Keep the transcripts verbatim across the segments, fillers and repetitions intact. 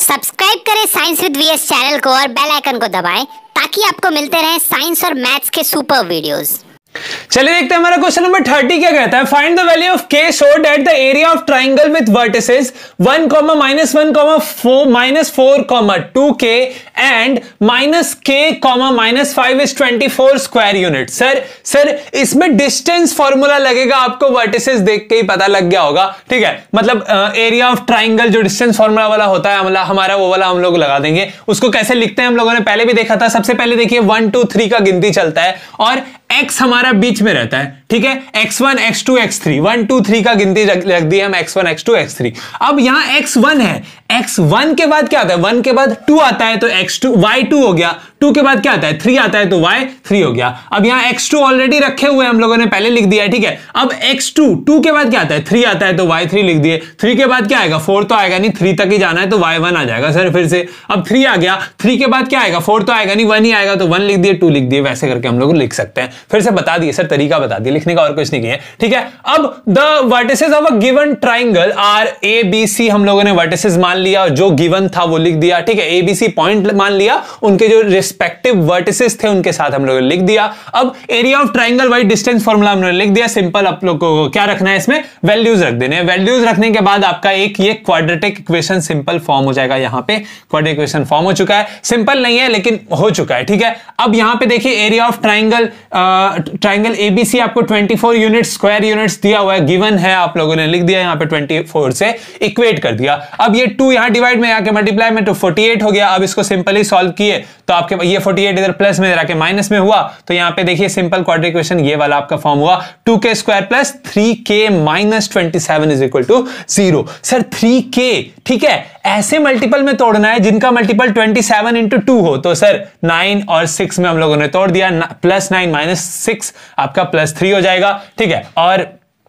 Subscribe करें science with VS channel को और बेल आइकन को दबाएं ताकि आपको मिलते रहें साइंस और मैथ्स के सुपर वीडियोस। चलिए देखते हैं हमारा क्वेश्चन नंबर थर्टी क्या कहता है। Find the value of k show that the area of triangle with vertices one comma minus one comma four minus four comma two k and minus k comma minus five is twenty four square unit. Sir sir इसमें distance formula लगेगा, आपको vertices देख के ही पता लग गया होगा। ठीक है, मतलब एरिया ऑफ ट्राइंगल जो डिस्टेंस फॉर्मूला वाला होता है हमारा, वो वाला हम लोग लगा देंगे। उसको कैसे लिखते हैं हम लोगों ने पहले भी देखा था। सबसे पहले देखिए वन टू थ्री का गिनती चलता है और x हमारा बीच में रहता है। ठीक है, x one, x two, x three, one two three का गिनती रख दी हम x one, x two, x three. अब यहां एक्स वन है, एक्स वन के बाद क्या आता है, वन के बाद टू आता है तो एक्स टू वाई टू हो गया, टू के बाद क्या आता है, थ्री आता है तो वाई थ्री हो गया। अब यहां एक्स टू ऑलरेडी रखे हुए हम लोगों ने पहले लिख दिया है। ठीक है, अब एक्स टू, टू के बाद क्या आता है, थ्री आता है तो वाई थ्री लिख दिए। थ्री के बाद क्या आएगा, फोर तो आएगा नहीं, थ्री तक ही जाना है तो वाई वन आ जाएगा। सर फिर से अब थ्री आ गया, थ्री के बाद क्या आएगा, फोर तो आएगा नहीं, वन ही आएगा तो वन लिख दिए, टू लिख दिए। वैसे करके हम लोग लिख सकते हैं। फिर से बता दिए सर, तरीका बता दिया लिखने का, और कुछ नहीं किया। ठीक है, अब the vertices of a given triangle are A B C, हम लोगों ने वर्टिसेस मान लिया और जो गिवन था वो लिख दिया। ठीक है, ए बी सी पॉइंट मान लिया, उनके जो रिस्पेक्टिव वर्टिसेस थे उनके साथ हम लोगों ने लिख दिया। अब area of triangle wise distance formula हमने लिख दिया। सिंपल आप लोग को क्या रखना है, इसमें वैल्यूज रख देने हैं। वैल्यूज रखने के बाद आपका एक ये क्वाड्रेटिक इक्वेशन सिंपल फॉर्म हो जाएगा। यहां पे क्वाड्रेटिक इक्वेशन फॉर्म हो चुका है, सिंपल नहीं है लेकिन हो चुका है। ठीक है, अब यहां पे देखिए area of triangle triangle ABC आपको twenty four units square units दिया हुआ है, गिवन है, आप लोगों ने लिख दिया यहां पे ट्वेंटी फोर से इक्वेट कर दिया। अब ये टू यहां डिवाइड में आके मल्टीप्लाई में तो फोर्टी एट हो गया। अब इसको सिंपली सॉल्व किए तो आपके ये फोर्टी एट इधर प्लस में आके माइनस में हुआ, तो यहां पे देखिए सिंपल क्वाड्रेटिक इक्वेशन ये वाला आपका फॉर्म हुआ, two k square plus three k minus twenty seven is equal to zero. Sir three k, ठीक है, ऐसे मल्टीपल में तोड़ना है जिनका multiple twenty seven into two हो। तो सर नाइन और सिक्स में हम लोगों ने तोड़ दिया, प्लस नाइन माइनस सिक्स आपका प्लस थ्री हो जाएगा। ठीक है, और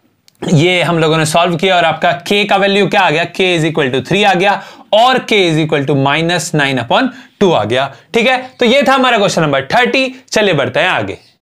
ये हम लोगों ने सॉल्व किया और आपका k का वैल्यू क्या आ गया, k is equal to three आ गया और k is equal to minus nine upon two आ गया। ठीक है, तो ये था हमारा क्वेश्चन नंबर थर्टी। चलिए बढ़ते हैं आगे।